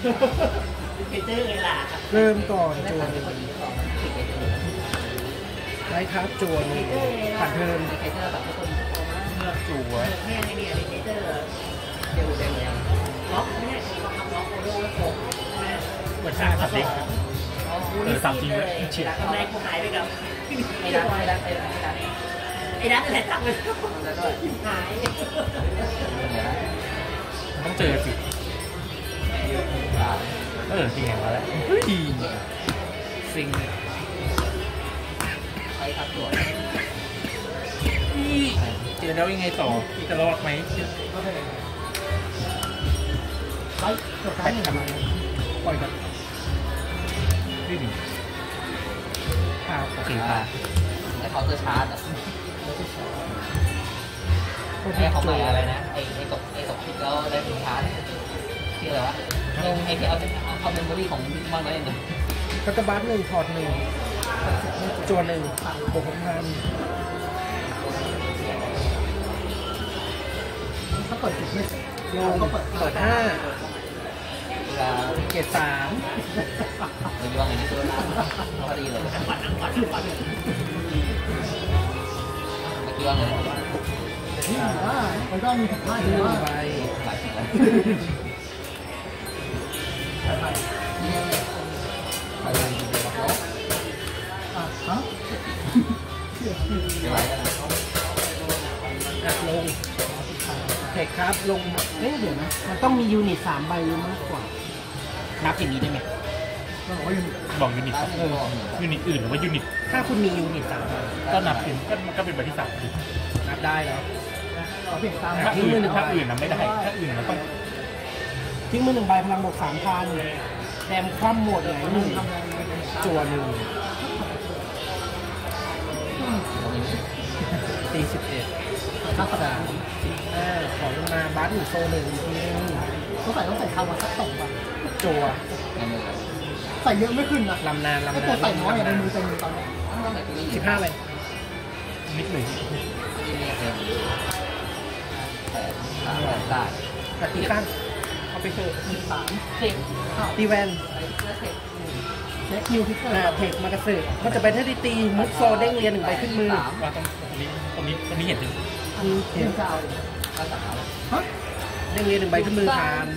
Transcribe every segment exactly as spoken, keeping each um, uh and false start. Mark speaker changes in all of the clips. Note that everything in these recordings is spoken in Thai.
Speaker 1: เพเตอร์เลยล่ะ
Speaker 2: เริ่มก่อนจวนไล่ทับจวนผ่านเทิร์น
Speaker 1: เพเตอร์แบบทุกคน
Speaker 3: เลือกจั่ว
Speaker 1: แม่ในเนี่ยเพเตอร์เดี๋ยวเดี๋ยวล็อกไม่ใช่ล็อกล็อกโอโดแล้วโผล่
Speaker 3: เหมือนชาสัตว์เด็กเออสามจริงเลย
Speaker 1: เฉียดทำไมกูหายไปกับไอ้ดักไอ้ดักไอ้ดักไอ้ดักอะไรตั้งเลยหาย
Speaker 3: ต้องเจอสิเออจริงแหงมาแล้วเฮ้ย
Speaker 2: ซิง
Speaker 1: ไปทับตัว
Speaker 3: เจอแล้วยังไงต่อจะรอดไหม
Speaker 1: ไปจบการทำไม
Speaker 2: ปล่อยกัน
Speaker 3: ไม่ดี
Speaker 2: ข่าว
Speaker 3: โอเคค่ะ
Speaker 1: ไอ้เขาเตอร์ชาร์จอ่ะไอ้เขาใหม่อะไรนะไอ้ไอ้ตกไอ้ตกพิษแล้วได้เป็นชาร์จที่อะไรวะไอ้ไอ้ที่เอาเอาเมมโมรี่ของบิ๊กมันไว้เนี่ย
Speaker 2: พัตตบัสหนึ่งถอดหนึ่งจวนหนึ่งบวกหกพัน
Speaker 1: ถ้าเปิดจุดไม่
Speaker 2: ลงเปิดห้าเกตสาม
Speaker 1: เรื่องว่าไงนี่ตัวน่าพอดีเลยเมื่อกี้ว่าไงได้มันก็มีผิดพลาดอยู่ว่า
Speaker 2: ไป
Speaker 1: หลายสิ่งแล้วไปนี่ไปเลยอ่ะฮะเดี๋ยวไรกันนะ
Speaker 2: อัดลงเทคครับลงเอ๊ะเดี๋ยวนะมันต้องมียูนิตสามใบหรือมากกว่านับอย่างนี้ได้ไหม
Speaker 3: บอกยูนิตเออยูนิตอื่นหรือว่ายูนิต
Speaker 2: ถ้าคุณมียูนิตสาม
Speaker 3: ก็นับเป็นก็มันก็เป็นใบที่สาม
Speaker 2: นับได้แล้ว
Speaker 3: ถ้าอื่นถ้าอื่นนับไม่ได้ถ้าอื่นเราต้อง
Speaker 2: ทิ้งมือหนึ่งใบพลังบวกสามพันแดมคว่ำหมดไหนหนึ่งจั่วหนึ่งตีสิบเอ็ดทับสามสิบห้าขอลงมาบัสหนึ่งโซหนึ่งอีกทีนึง
Speaker 1: ต้องใส่ต้องใส่คำว่าสักสองป่ะ
Speaker 2: จั่ว
Speaker 1: ใส่เยอะไม่ขึ้นนะ
Speaker 2: ลำนานลำนาน
Speaker 1: ใส่น้อยในมือเต็มตอนนี้
Speaker 2: สิบห้าเลย
Speaker 3: นิดหนึ่ง
Speaker 1: ได้
Speaker 2: แต่ตีข้างเอาไปเถอะ
Speaker 1: สามเทค
Speaker 2: ตีแวน
Speaker 1: เช็คคิวพิกเกอร์
Speaker 2: เทคมากระสือมันจะไปถ้าตีมุกโซเด้งเรียนหนึ่งใบขึ้นมือ
Speaker 3: ว่าตรงนี้ตรงนี้ตรงนี้เห็นถึง
Speaker 1: เห็นจะเอาฮะ
Speaker 2: เด้งเรียนหนึ่งใบขึ้นมือทาน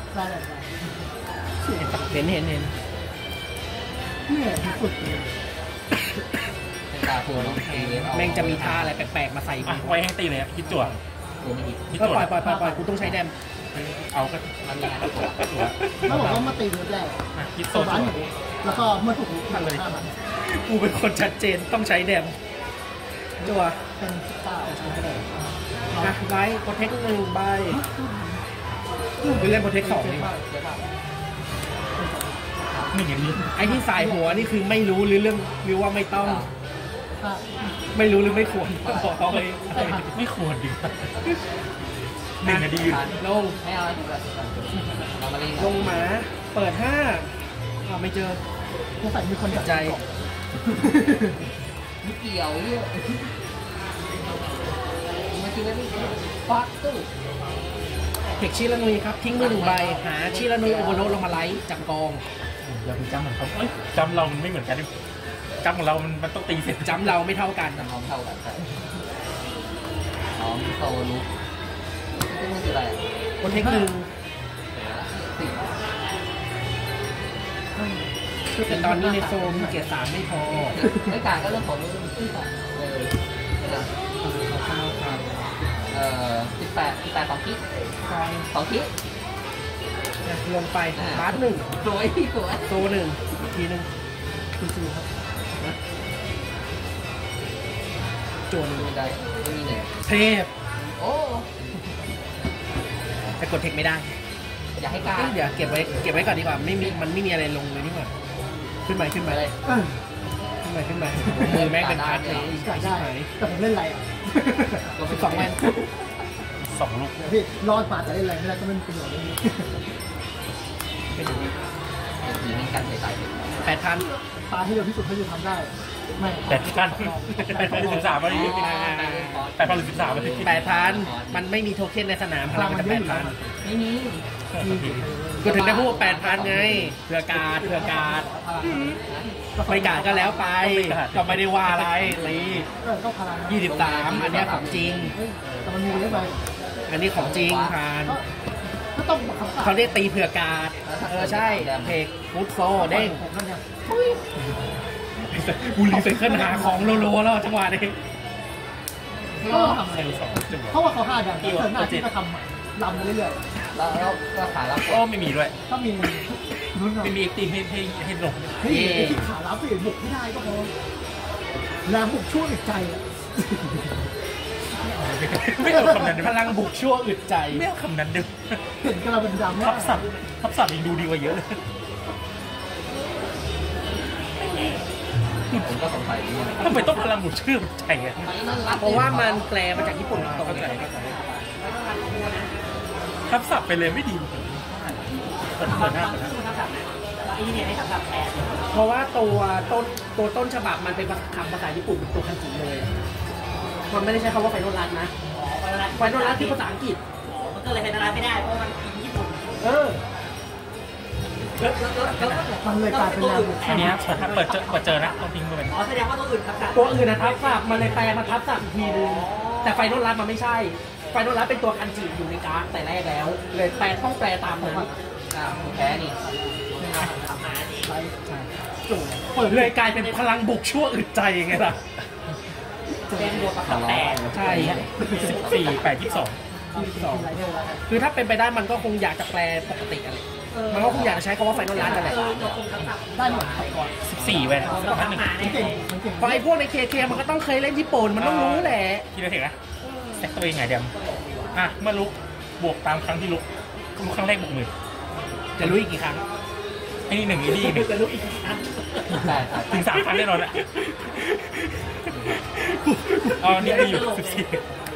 Speaker 2: เห็นเห็นเห็น
Speaker 1: เนี่ยที่สุดเลยตาตัวน้องเอ
Speaker 2: แม่งจะมีท่าอะไรแปลกๆมาใส่
Speaker 3: ไว้ให้ตีเลยคิดจั่ว
Speaker 2: ก็ปล่อยปล่อยปล่อยปล่อยกูต้องใช้แดม
Speaker 3: เอาก็
Speaker 1: มันมีเขาบอกว่ามาตีเว็บแรก
Speaker 3: คิดโซน
Speaker 1: แล้วก็เมื่อถูกทันเลย
Speaker 2: กูเป็นคนชัดเจนต้องใช้แดมจั่ว
Speaker 1: เป็นเก้าใช้ก็ได้
Speaker 2: นะไลท์โปรเทคหนึ่งใบคือเล่นโปรเทคสองนี่
Speaker 3: หนึ่งอย่างนี้
Speaker 2: ไอ้ที่สายหัวนี่คือไม่รู้หรือเรื่องหรือว่าไม่ต้องไม่รู้หรือไม่ควรบอกเขาเลย
Speaker 3: ไม่ควรดิหนึ่งนาที
Speaker 2: ลง
Speaker 1: ไม่เอา
Speaker 2: ลงหมาเปิดห้าเราไม่เจอ
Speaker 1: ผู้ใส่มีคน
Speaker 2: ใจ
Speaker 1: ไม่เกี่ยวเนี่ยมาจริงแล้วนี่ฟักตู้
Speaker 2: เทคชิรานุยครับทิ้งมือหนึ่งใบหาชิรานุยโอเวอร์โหลดลงมาไลท์จากกอง
Speaker 3: อย่าไปจำเหมือนเขาจำเรามันไม่เหมือนกันจำของเรามันมันต้องตีเสร็จ
Speaker 2: จำเราไม่เท่ากัน
Speaker 1: จำเราเท่ากันใช่อ๋อมีโซลุกนี่มันคืออะไร
Speaker 2: คนเทคหนึ่งแต่ตอนนี้ในโซนเกียร์สามไม่พอ
Speaker 1: ไม่กลางก็เรื่องของมือที่สองเลย
Speaker 2: ข้าวครับ
Speaker 1: เอ่อสิบแปดสิบแปดสองคิดสองคิด
Speaker 2: ลงไปบาสหนึ่ง
Speaker 1: สวยสวย
Speaker 2: โซหนึ่งทีหนึ่งคุณซูครับโจน
Speaker 1: ไม่ได้ไม่มีเนี่ย
Speaker 2: เทพ
Speaker 1: โอ้
Speaker 2: แต่กดเทคไม่ได้
Speaker 1: อยากให้การ
Speaker 2: เดี๋ยวเก็บไว้เก็บไว้ก่อนดีกว่าไม่มีมันไม่มีอะไรลงเลยนี่หว่าขึ้นไปขึ้นไปเลยขึ้นไปขึ้นไปมือแม่งเป็นพาร์ทเลย
Speaker 1: ได้แต่ผมเล่นอะไรอ่ะ
Speaker 2: สองแวน
Speaker 3: สองลูก
Speaker 1: พี่รอดป่าจะเล่นอะไรไม่ได้ก็ไม่เป็นประโยชน์เลย
Speaker 2: ไม่ดู
Speaker 1: ทีนี้กันใส่
Speaker 2: แปดพัน
Speaker 1: ตาที่เร็วที่สุดที่จะทำได้ไม่
Speaker 3: แปดพันแปดพันสิบสามวันนี้แปดพันสิบสามวันนี้
Speaker 2: แปดพันมันไม่มีโทเค็นในสนามพลังมันจะแปดพัน
Speaker 1: ไม่มี
Speaker 2: ก็ถึงได้พูดว่าแปดพันไงเผื่อการเผื่อการไม่การก็แล้วไปก็ไม่ได้ว่าอะไรลี
Speaker 4: เออก็พลัง
Speaker 2: ยี่สิบสามอันเนี้ยของจริง
Speaker 4: แต่มันมีเยอะไป
Speaker 2: อันนี้ของจริงผ่าน
Speaker 4: ก็ต้องบังคับ
Speaker 2: เขาเรียกตีเผื่อการเออใช่เพกฟุตโซเด้ง
Speaker 4: ผมนั่นเนี่ย
Speaker 2: กูรีไซเคิลหาของโลๆแล้วจังหวะนี้
Speaker 4: ก็ทำ
Speaker 3: เซลสองจังหวะ
Speaker 4: เพราะว่าเขาห้าดังเสริมหน้าที่ก็ทำลำไปเรื่อย
Speaker 1: แล้วแล้วก็ขารับ
Speaker 3: ก็ไม่มีด้วย
Speaker 4: ๆถ้ามีลุ้นหน่อย
Speaker 3: ไม่มีเอ็กตีให้ให้ให้ลง
Speaker 4: เฮ้ยที่ขาล้าเปลี่ยนบุกไม่ได้ก็พอแรงบุกช่วงอีกใจอ่ะ
Speaker 3: ไม่เอาคำนั้น
Speaker 2: พลังบุกชั่วอึดใจ
Speaker 3: ไม่เอาคำนั้นดิ
Speaker 4: เห็นกระเป็นดำ
Speaker 3: ทับศัพท์ทับศัพท์ยังดูดีกว่าเยอะเลย
Speaker 1: ผมก็สงสัยนี่
Speaker 3: ทำไมต้องพลังบุกชื่อใจอ่ะ
Speaker 2: เพราะว่ามันแปลมาจากญี่ปุ่นตรง
Speaker 3: เข้าใจ
Speaker 2: เลย
Speaker 3: เข้าใจทับศัพท์ไปเลยไม่ดีเปิดเปิดหน้าเปิดหน้า
Speaker 2: เพราะว่าตัวต้นตัวต้นฉบับมันเป็นคำภาษาญี่ปุ่นเป็นตัวคันจิเลยมันไม่ได้ใช้คำว่าไฟนอลรัสนะไฟนอลรัสคือภาษาอังกฤษ
Speaker 5: มันก็เลยเป็นอะไรไม่ได้เพราะมันอินญี่ปุ่น
Speaker 2: เออ
Speaker 4: มันเลยกลายเป็นแรงบุก
Speaker 3: อันนี้เปิดเปิดเจอเปิดเจอนะต้องทิ้งไปเป็น
Speaker 5: อ๋อแสดงว่าตัวอื่นครับ
Speaker 2: ตัวอื่นนะทับศัพท์มันเลยแปลมาทับศัพท์อีกทีนึงแต่ไฟนอลรัสมันไม่ใช่ไฟนอลรัสเป็นตัวคันจิอยู่ในการ์ดแต่แรกแล้ว เลยแปลต้องแปลตามนั้น
Speaker 1: อ่าแพ้นี่
Speaker 2: เปิดเลยกลายเป็นพลังบุกชั่วอึดใจไงล่ะ
Speaker 5: เป็นบวกกับ
Speaker 1: ทะเลาะ
Speaker 5: แปด
Speaker 2: ใช่
Speaker 3: สิบสี่แปดยี่สิบสอง
Speaker 2: คือถ้าเป็นไปได้มันก็คงอยากจะแปลปกติอะไรมันก็คงอยากจะใช้คำว่าไฟนอลรัสอะไร
Speaker 5: เออตัวคุมทับศัพท์
Speaker 4: ได้หมดก่อน
Speaker 3: สิบสี่เว้ยพันหนึ่ง
Speaker 5: มา
Speaker 4: มัน
Speaker 5: แน่
Speaker 4: เก่งมันเก่ง
Speaker 2: เพราะไอ้พวกในเคเคมันก็ต้องเคยเล่นญี่ปุ่นมันต้องรู้แหละ
Speaker 3: ทีละเทคนะแซกตัวเองไงเดียมอ่ะเมื่อลุกบวกตามครั้งที่ลุกลุกครั้งแรกบวกหมื่น
Speaker 2: จะรู้อีกกี่ครั้ง
Speaker 3: ไอ้นี่หนึ่งไอ้นี่หนึ่ง
Speaker 2: จะรู้อีกกี่ครั้ง
Speaker 1: ใช่ใช่
Speaker 3: ถึงสามครั้งแน่นอนแหละเอานี่มีอยู่สิบสี่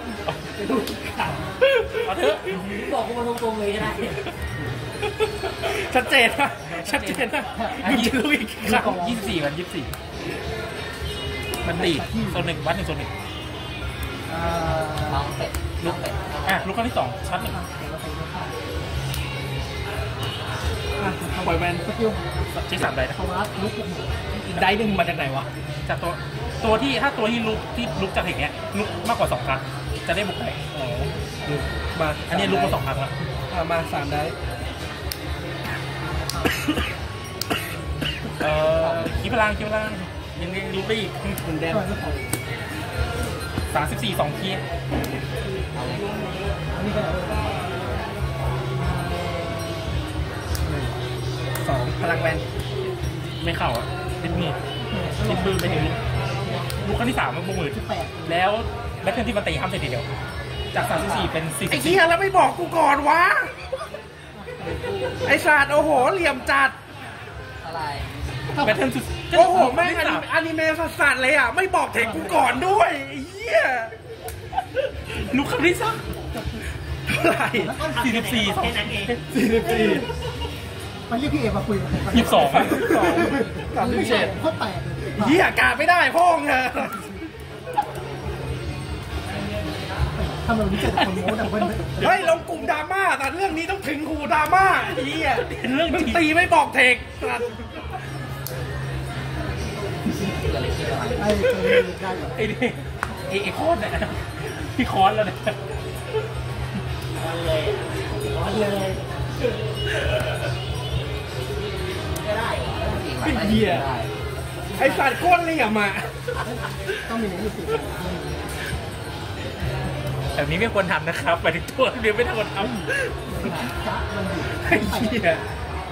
Speaker 3: เอาเถอะ
Speaker 5: บอกกูมาตรงๆเลยก็ได้
Speaker 2: ชัดเจนนะชัดเจนนะมึงจะรู้อีกกี่ครั้ง
Speaker 3: ยี่สิบสี่วันยี่สิบสี่มันตีโซนหนึ่งวัดหนึ่งโซนหนึ่ง
Speaker 4: อ่า
Speaker 1: น้องเป็ดลูกเป็ด
Speaker 3: อ่ะลูกครั้งที่สองชัดหนึ่ง
Speaker 2: ปล่อยแมน
Speaker 4: สกิล
Speaker 3: ใช้สามได้นะ
Speaker 4: เขารัดลุกบุก
Speaker 2: อีกได้หนึ่งมาจากไหนวะ
Speaker 3: จากตัวตัวที่ถ้าตัวที่ลุกที่ลุกจากอย่างเงี้ยลุกมากกว่าสองครั้งจะได้บุกได้
Speaker 2: อ๋อมา
Speaker 3: อันนี้ลุกมาสองครั้งแล้ว
Speaker 2: อ่ะมาสามได้
Speaker 3: เอ่อคีพลังคีพลังยังยังลุกได้อีก
Speaker 2: หนึ่งแดง
Speaker 4: ก่อนก็พอ
Speaker 3: สามสิบสี่สองคี
Speaker 4: อันนี้ก็ได้
Speaker 2: สองพลังแมน
Speaker 3: ไม่เข้าอ่ะติดมือติดมือไปถึงลุกครั้งที่สามมันบุกมือ
Speaker 4: แปด
Speaker 3: แล้วแบทเทิลที่มันตีห้ามเสร็จทีเดียวจากสามสิบสี่เป็นสี่
Speaker 2: ไอ้
Speaker 3: สิบ
Speaker 2: เหี้ยแล้วไม่บอกกูก่อนวะไอ้สัตว์โอ้โหเหลี่ยมจัด
Speaker 1: อะไร
Speaker 3: แบทเทิลสุด
Speaker 2: โอ้โหแม่งอนิอนิเมะสัตว์เลยอ่ะไม่บอกเทคกูก่อนด้วยไอ้เหี้ย
Speaker 3: ลุกครั้งที่สาม
Speaker 2: เท่าไหร่
Speaker 3: สี่สิบสี่
Speaker 5: แค่นั้นเอง
Speaker 2: สี่สิบสี่
Speaker 4: มันเรียกพี่เอมาคุย
Speaker 3: ยี่สิบสอง
Speaker 2: สามสิบเจ็ด
Speaker 4: ข้อแปด
Speaker 2: เหี้ยกาดไม่ได้พ่องเง
Speaker 4: ทำไมวันนี้เจอคนโม้ดังเบิ้ล
Speaker 2: เฮ้ยลงกลุ่มดราม่าแต่เรื่องนี้ต้องถึงกูดราม่าไอ้เหี้ย
Speaker 3: เป็นเรื่อง
Speaker 2: มึง
Speaker 3: จริง
Speaker 2: ตีไม่บอกเทคสัตว์
Speaker 1: ก็เลยคิดว่า
Speaker 4: ไอ้เจอได้เหรอ
Speaker 3: ไอ้นี่ไอ้ไอ้โคตรเนี่ยพี่คอนแล้วเนี่ย
Speaker 4: ร้อนเลย
Speaker 5: ก็ได้เหรอ
Speaker 1: อีกหลายได้ได้
Speaker 2: ไอ้สัตว์โคตรเหลี่ยมอ่ะ
Speaker 4: ต้องมีอยู่สี่
Speaker 3: แบบนี้ไม่ควรทำนะครับหมายถึงตัวเดียวไม่ควรท
Speaker 4: จ้ามันอยู่
Speaker 2: ไอ้เหี้ย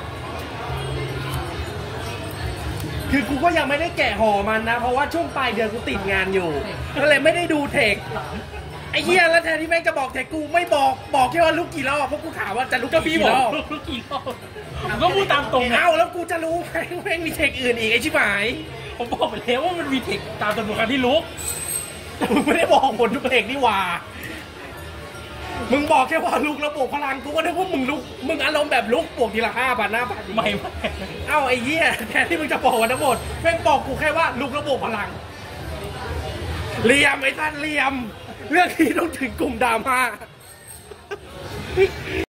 Speaker 2: คือกูก็ยังไม่ได้แกะห่อมันนะ เพราะว่าช่วงปลายเดือนกูติดงานอยู่ ก็เลยไม่ได้ดูเทค ไอ้เหี้ยแล้วแทนที่แม่งจะบอกเทคกูไม่บอกบอกแค่ว่าลุกกี่รอบเพราะกูถามว่าจะลุก
Speaker 3: ำก็พี่
Speaker 2: กี่
Speaker 3: บอ
Speaker 2: ร
Speaker 3: ก
Speaker 2: อบ
Speaker 3: ลูกกี่รอบผมก็พูดตามตรงไง
Speaker 2: เอ้าแล้วกูจะรู้ไหมแม่งมีเทคอื่นอีกไอ้ชิบหาย
Speaker 3: ผมบอกไปแล้วว่ามันมีเทคตามจำนวนการที่ลุก
Speaker 2: มึงไม่ได้บอกผลทุกเทคนี่หว่า มึงบอกแค่ว่าลุกแล้วบวกพลังกูก็นึกว่ามึงลุกมึงอารมณ์แบบลุกบวกทีละห้าพันหน้าพัน
Speaker 3: ไม่ไม่
Speaker 2: เอ้าไอ้เหี้ยแทนที่มึงจะบอกวันทั้งหมดแม่งบอกกูแค่ว่าลุกแล้วบวกพลังเหลี่ยมไอ้ท่านเหลี่ยม เรื่องนี้ต้องถึงกลุ่มดราม่า